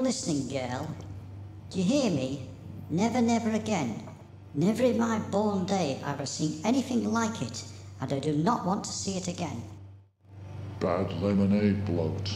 listening, girl? Do you hear me? Never, never again. Never in my born day have I seen anything like it, and I do not want to see it again. Bad lemonade bloat.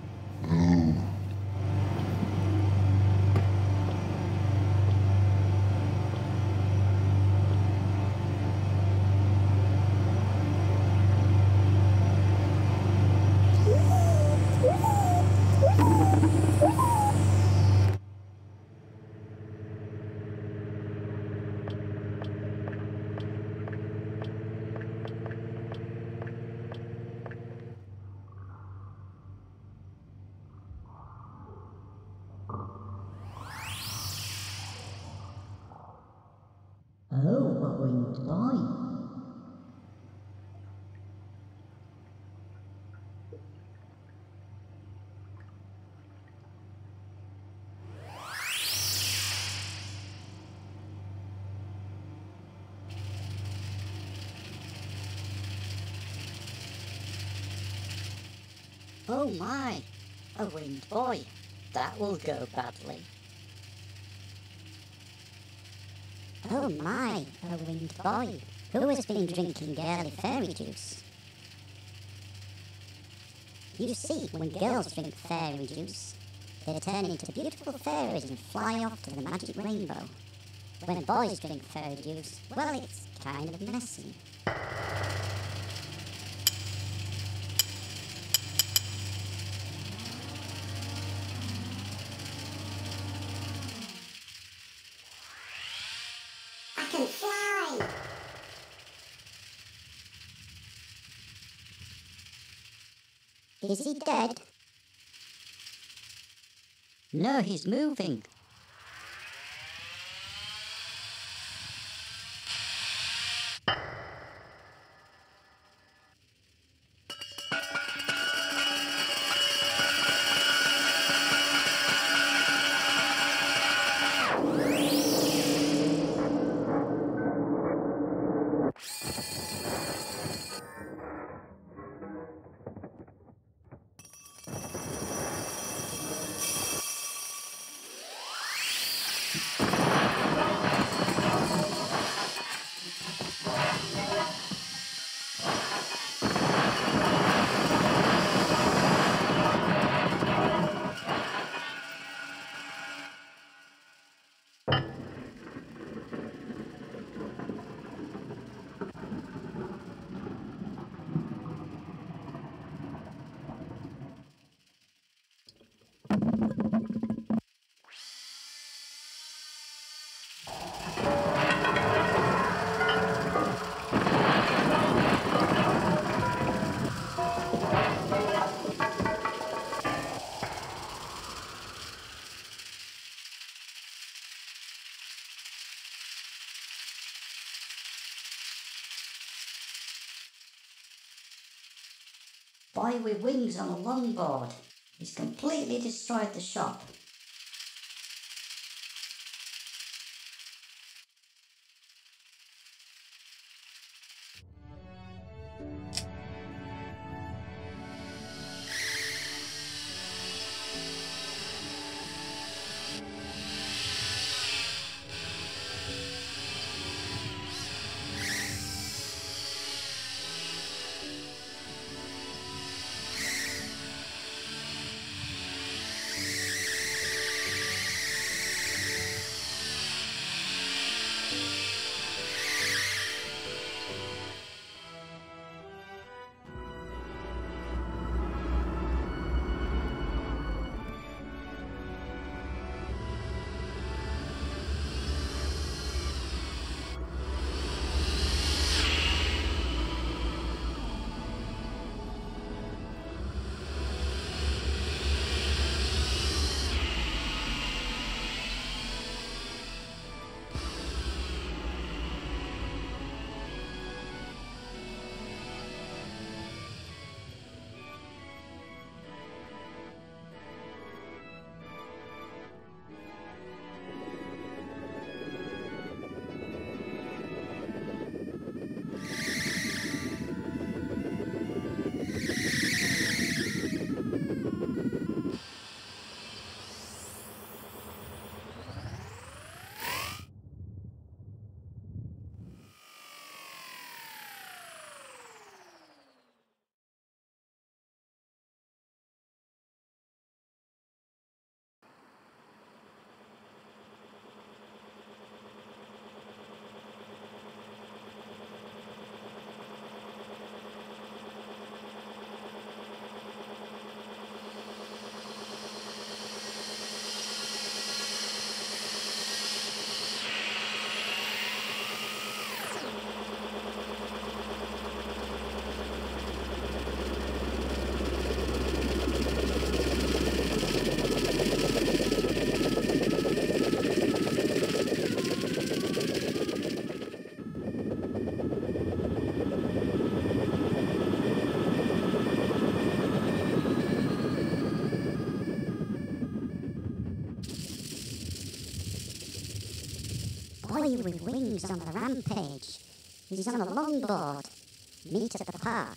Oh, what winged boy. Oh my, a winged boy. That will go badly. Oh my, a winged boy. Who has been drinking girly fairy juice? You see, when girls drink fairy juice, they turn into beautiful fairies and fly off to the magic rainbow. When boys drink fairy juice, well, it's kind of messy. I can fly! Is he dead? No, he's moving. Boy with wings on a longboard. He's completely destroyed the shop. boy with wings on the rampage. He's on a longboard. Meet at the park.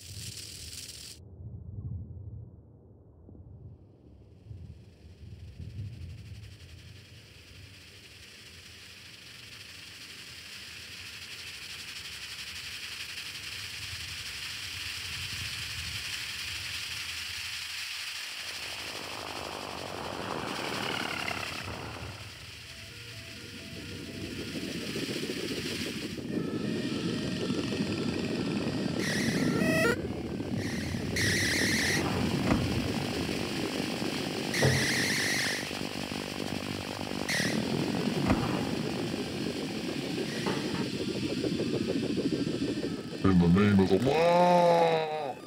In the name of the law!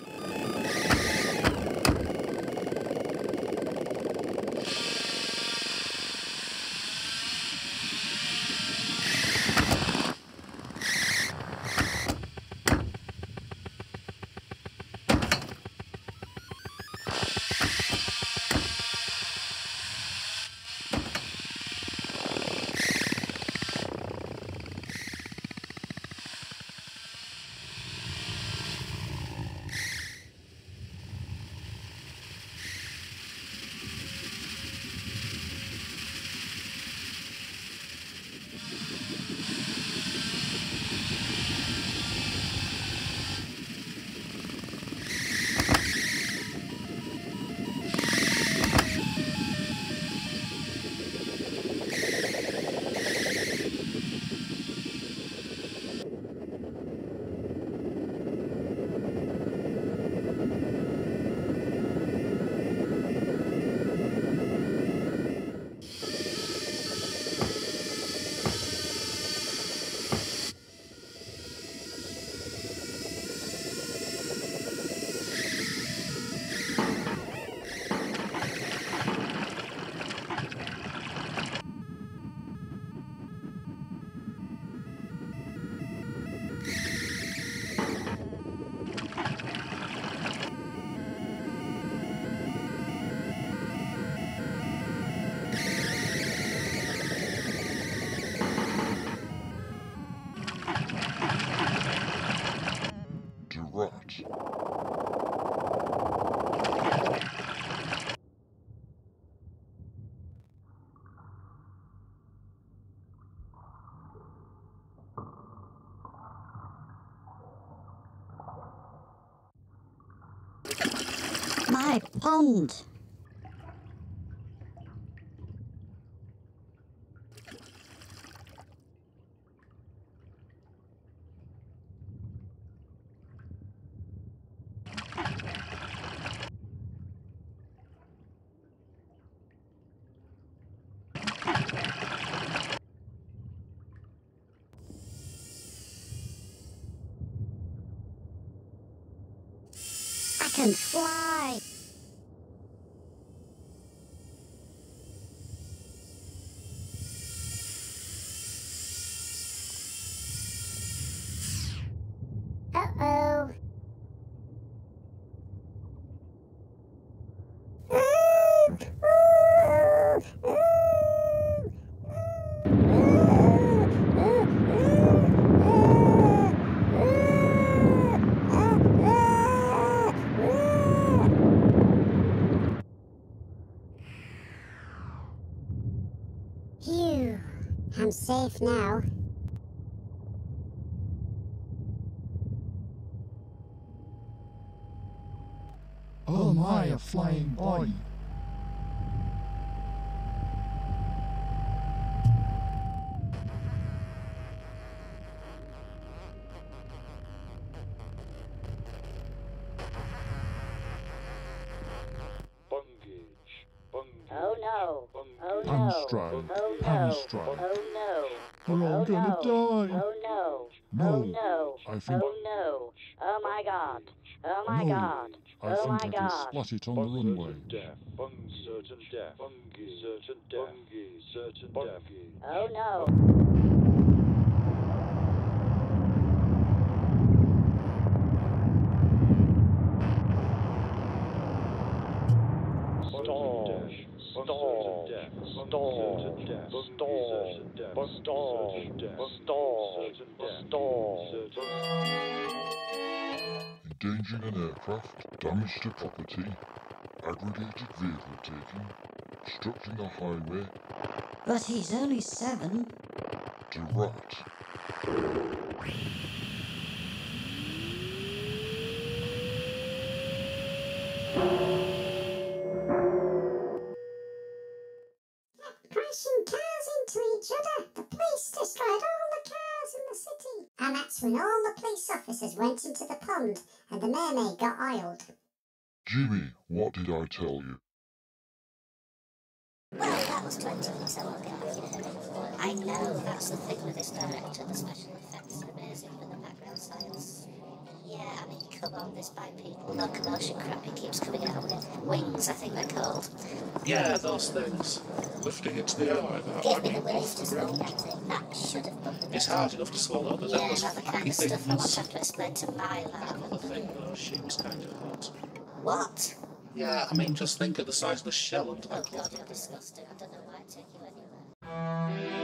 Rot. My pond! I can fly! Uh-oh. Phew, I'm safe now. Oh my, a flying boy! Oh no! Oh no! Hamstrung! Oh no! Hamstrung! Oh no! We're all gonna die! Oh no! No, Oh no! I think... Oh no! Oh my god! Oh my No, god! I Oh think my I can god! splat it on the runway. Oh no! Stall. Endangering an aircraft, damage to property, aggregated vehicle taking, obstructing a highway, But he's only 7. to rat. Crashing cars into each other. The police destroyed all the cars in the city. And that's when all the police officers went into the pond and the mermaid got oiled. Jimmy, what did I tell you? Well, that was 20 minutes ago. I know, that's the thing with this director. The special effects are amazing, but the background science... Yeah, I mean, come on, this by people. No commotion crap, it keeps coming out with wings, I think they're called. Yeah, those things. Lifting into the air like that. Give me the wings to smoke at it. That should have bumped me. It's hard enough to swallow, but then Yeah, those not the kind funny of stuff I want things. to have to explain to my lad. The thing though, she was kind of hot. What? Yeah, I mean, just think of the size of the shell on top Oh of god, it. you're disgusting. I don't know why I take you anywhere.